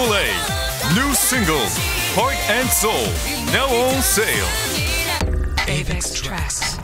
Triple A new single Heart and Soul now on sale. Avex Tracks.